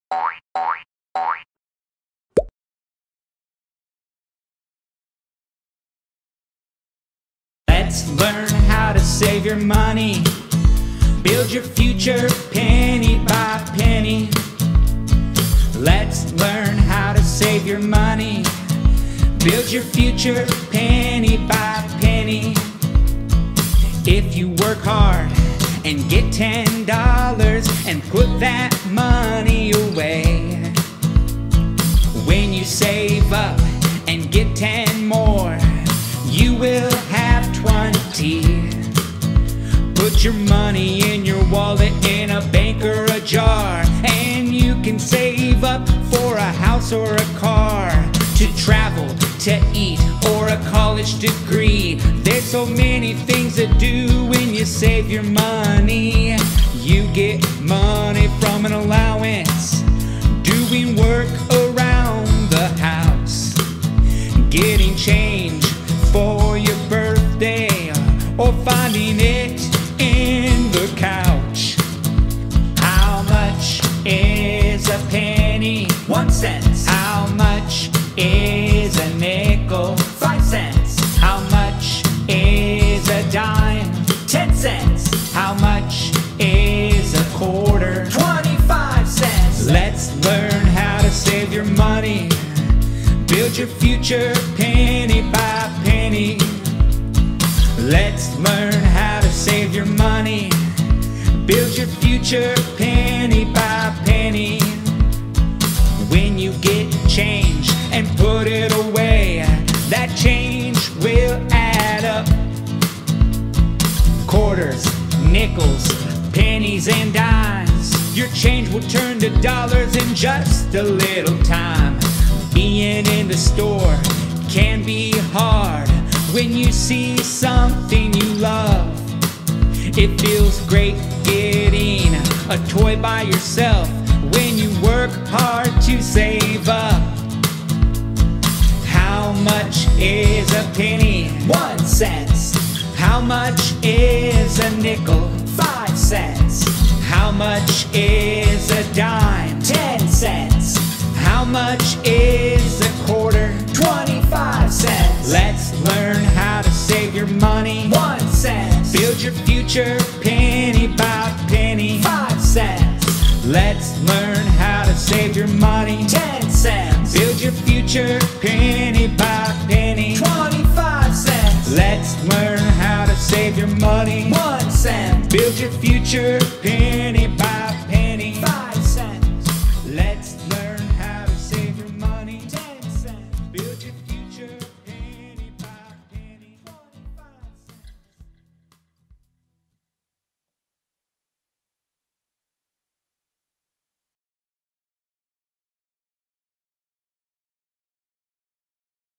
Let's learn how to save your money. Build your future penny by penny. Let's learn how to save your money. Build your future penny by penny. If you work hard and get $10 and put that money away, when you save up and get 10 more, you will have 20. Put your money in your wallet, in a bank or a jar, and you can save up for a house or a car, to travel, to eat, or a college degree. There's so many things to do when you save your money. You get money from an allowance, doing work around the house, getting change for your birthday, or finding it in the couch. How much is a penny? 1 cent. How much is a nickel? 5 cents. How much is a dime? 10 cents. How much is a quarter? 25 cents. Let's learn how to save your money. Build your future penny by penny. Let's learn how to save your money. Build your future penny by penny. When you get change and put it away, that change will add up. Quarters, nickels, pennies and dimes. Your change will turn to dollars in just a little time. Being in the store can be hard when you see something you love. It feels great getting a toy by yourself when you work hard to save up. How much is a penny? 1 cent. How much is a nickel? 5 cents. How much is a dime? 10 cents. How much is a quarter? 25 cents. Let's learn how to save your money. 1 cent. Build your future penny by penny. 5 cents. Let's learn how to save your money. 10 cents. Build your future penny by penny. 25 cents. Let's learn how to save your money. 1 cent. Build your future penny